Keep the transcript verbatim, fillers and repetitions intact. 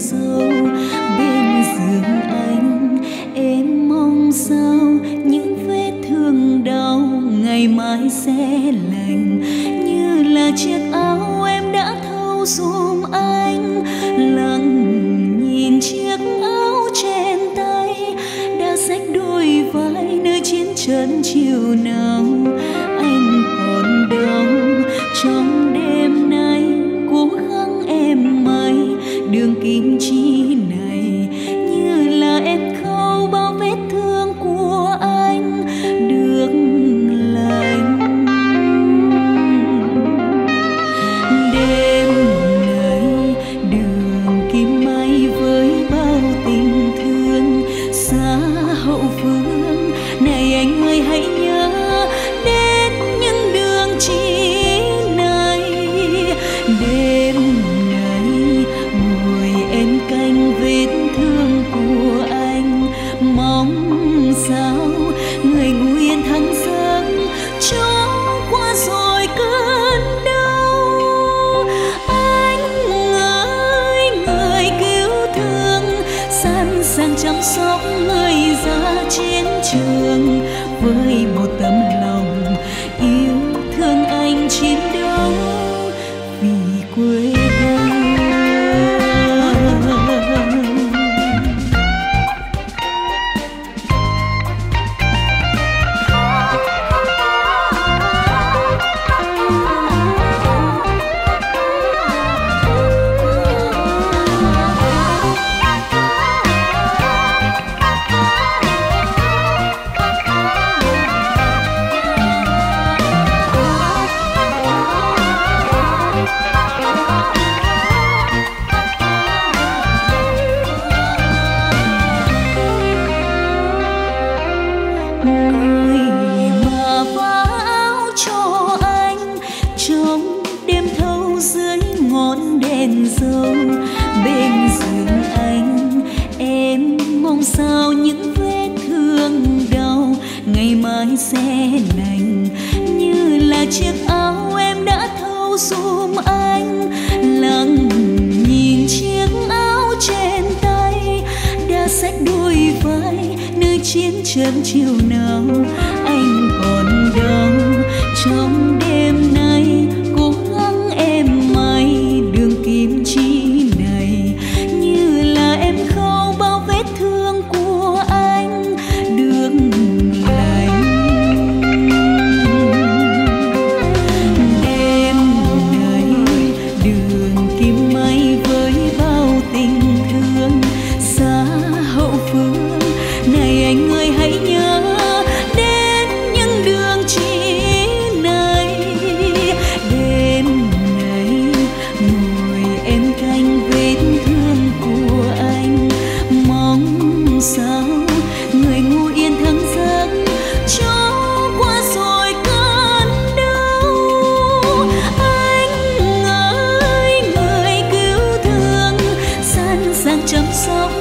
dâu bên giường anh. Em mong sao những vết thương đau ngày mai sẽ lành, như là chiếc áo em đã thâu giùm anh. Lặng nhìn chiếc áo trên tay đã xách đôi vai nơi chiến trận chiều nào. Anh còn đau trong đêm nay, cố gắng em mây đường kim chi này, như là em khâu bao vết thương của anh được lành. Đêm này đường kim may với bao tình thương xa hậu phương này, anh ơi hãy nhớ đến những đường chỉ này. Đêm này ngồi em canh vết thương của anh, mong sao người ngủ yên thắng giấc cho qua rồi cơn đau. Anh ơi người cứu thương sẵn sàng chăm sóc người ra chiến trường, với một tấm lòng yêu thương anh chiến đấu vì quê hương. Bên giường anh em mong sao những vết thương đau ngày mai sẽ lành, như là chiếc áo em đã thâu giùm anh. Lặng nhìn chiếc áo trên tay đã xách đôi vai nơi chiến trận chiều nào. Anh còn đau trong đêm nay, cố gắng em may đường kim chi này, như là em khâu bao vết thương của anh được lành. Đêm này đường kim may với bao tình thương xa hậu phương này, anh ơi hãy nhớ đến những đường chỉ này. Đêm này ngồi em canh vết thương của anh, mong sao người ngủ yên thắng giấc cho qua rồi cơn đau. Anh ơi người cứu thương sẵn sàng chăm sóc